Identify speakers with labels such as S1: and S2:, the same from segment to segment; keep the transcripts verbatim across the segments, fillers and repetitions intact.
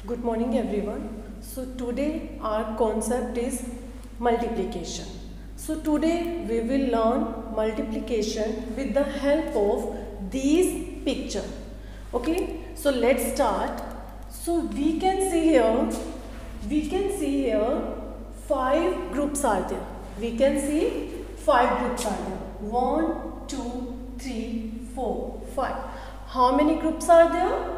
S1: Good morning everyone. So today our concept is multiplication. So today we will learn multiplication with the help of these picture. Okay, so let's start. So we can see here, we can see here five groups are there. We can see five groups are there. One, two, three, four, five. How many groups are there?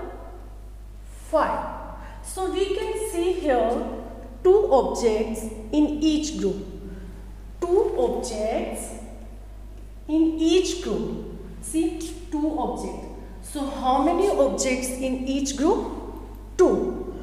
S1: Five. So we can see here two objects in each group. Two objects in each group. See, two objects. So how many objects in each group? Two.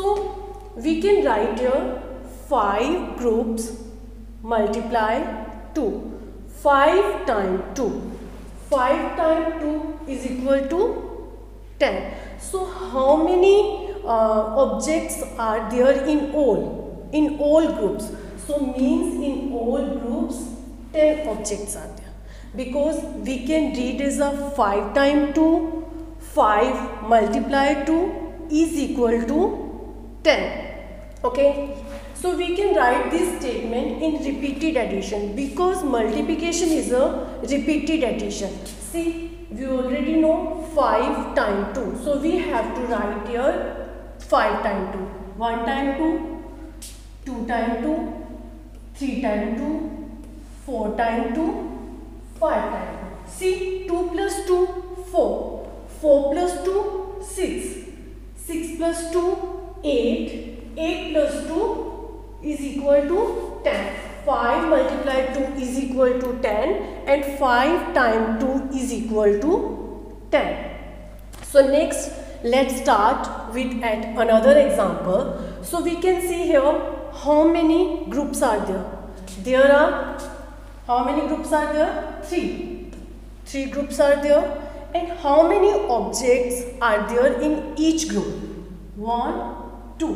S1: So we can write here five groups multiply two. five times two. five times two is equal to ten. So how many uh, objects are there in all? In all groups. So means in all groups ten objects are there. Because we can read as a five times two, five multiply two is equal to ten. Okay. So we can write this statement in repeated addition because multiplication is a repeated addition. See, we already know five times two. So we have to write here five times two. one times two, two times two, three times two, four times two, five times two. See, two plus two, four. four plus two, six. six plus two, eight. eight plus two is equal to ten. five multiplied two is equal to ten and five times two is equal to ten. So next let's start with at another example. So we can see here how many groups are there. There are, how many groups are there? Three. Three groups are there. And how many objects are there in each group? One, two.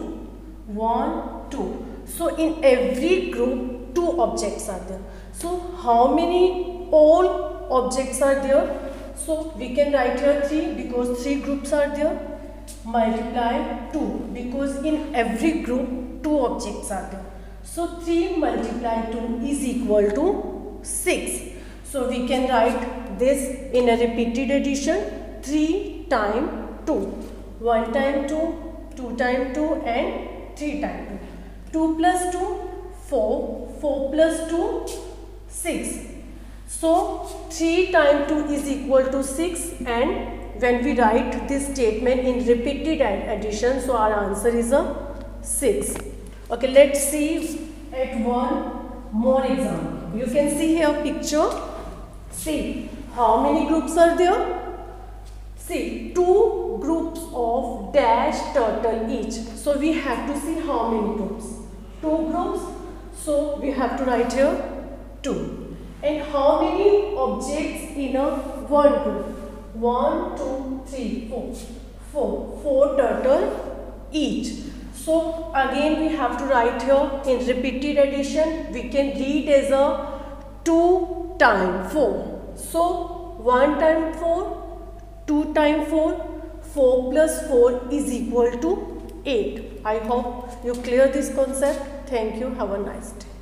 S1: One, two. So in every group two objects are there. So how many all objects are there? So we can write here three because three groups are there. Multiply two because in every group two objects are there. So three multiply two is equal to six. So we can write this in a repeated addition. three times two. one times two, two times two and three times two. two plus two, four. four plus two, six. So three times two is equal to six, and when we write this statement in repeated addition, so our answer is a six. Okay, let's see at one more example. You can see here picture. See how many groups are there? See, two groups of dash turtle each. So we have to see how many groups. Two groups. So we have to write here two. And how many objects in a one group? One, two, three, four. Four. Four turtle each. So again we have to write here in repeated addition. We can read as a two times four. So one times four, two times four, four plus four is equal to eight. I hope you clear this concept. Thank you. Have a nice day.